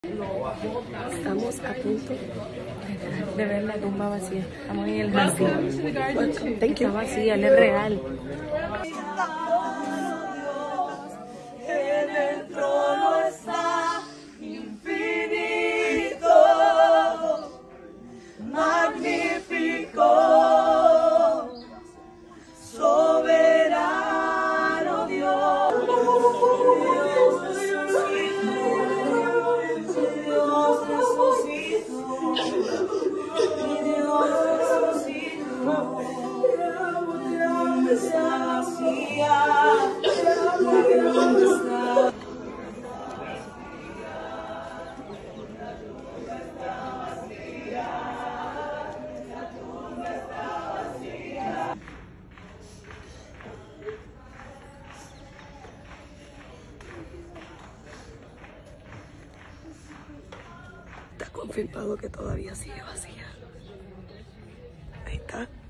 Estamos a punto de ver la tumba vacía. Estamos en el jardín. Está vacía, él es real. En el trono está infinito, magnífico, soberano Dios. Está confirmado que todavía sigue vacía. Ahí está.